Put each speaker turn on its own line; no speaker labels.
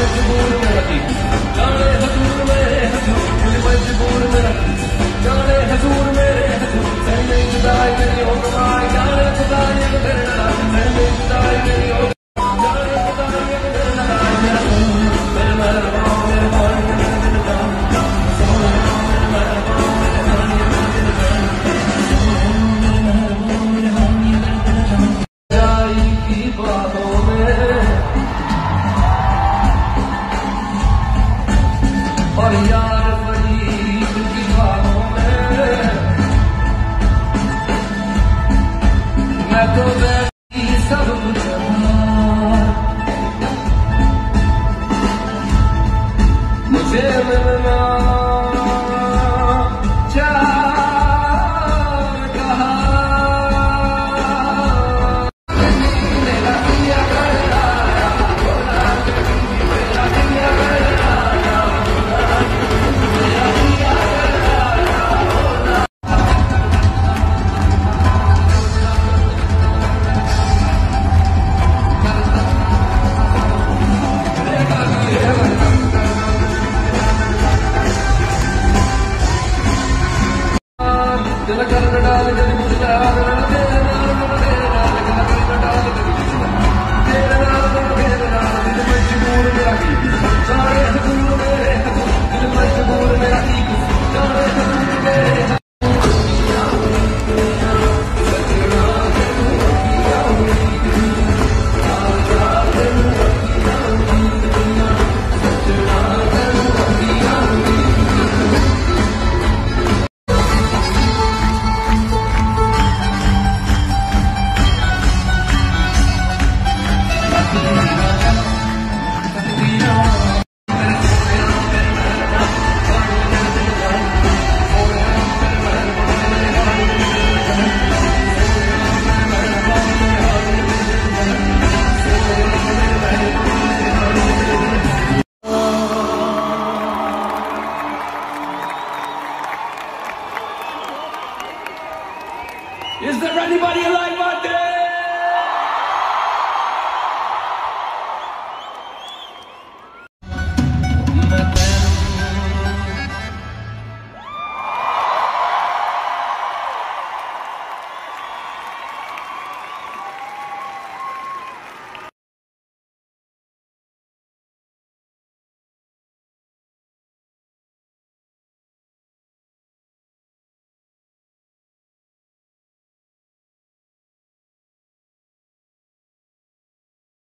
मजबूर में रखी जाने हजूर मेरे हजूर दिल मजबूर में रखी जाने हजूर मेरे हजूर मैंने जुदाई मेरी हो गवाई जाने खुदाई अगर नाराज मैंने जुदाई मेरी हो जाने खुदाई अगर नाराज मेरा मेरे मेहरबान मेरे भाई मेरे दिल जान सोने मेरे मेहरबान मेरे भाई मेरे दिल जान मेरे मेहरबान मेरे भाई मेरे दिल जान जाई की बातों में और यार फरीद की बातों में मैं तो वैसी सब कुछ मुझे मिलना चार कहा मेरा दिया कर आया बोला मेरा दिया कर आया मेरा दिया कर आया बोला दिल कर डाल कर मुझला तेरे नाल गल कर डाल कर तेरे नाल दिल मजबूर मेरा की जाने हजूर मेरे हजूर दिल मजबूर मेरा की जाने हजूर मेरे Taqdira